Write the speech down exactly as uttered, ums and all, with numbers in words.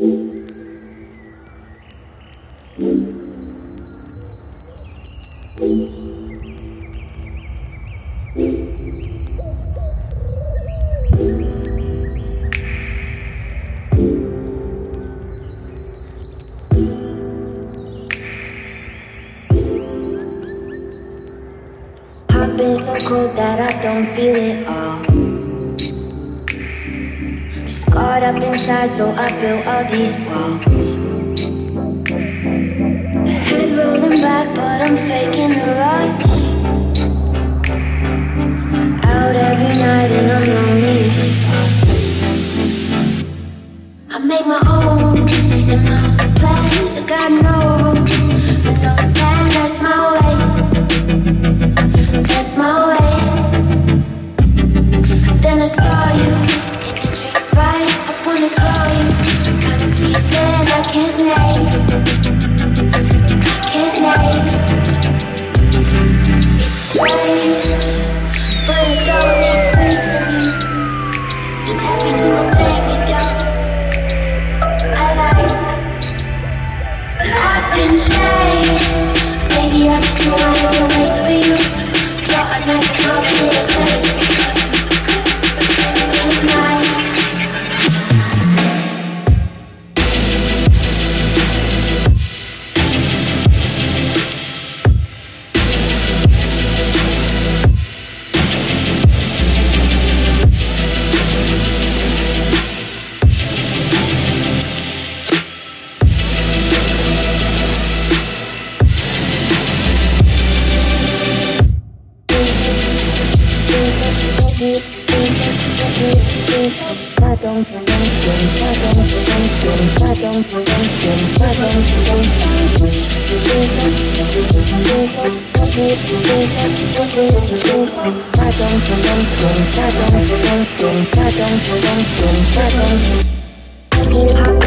Been so cold that I don't feel it all. Scarred up inside, so I built all these walls. My head rolling back, but I'm faking the rush. Out every night and I'm lonely as fuck. I make my own rules and my own plans. I got no room for no plan. That's my way. That's my way. Then I saw you in a dream, right? I wanna call you. Kind of feeling I can't name. I can't name. It's strange, but I don't need space for you. And every single thing you do, I like. I've been changed. Maybe I just wanted to wait for you. And I can't feel the space. It's nice. I don't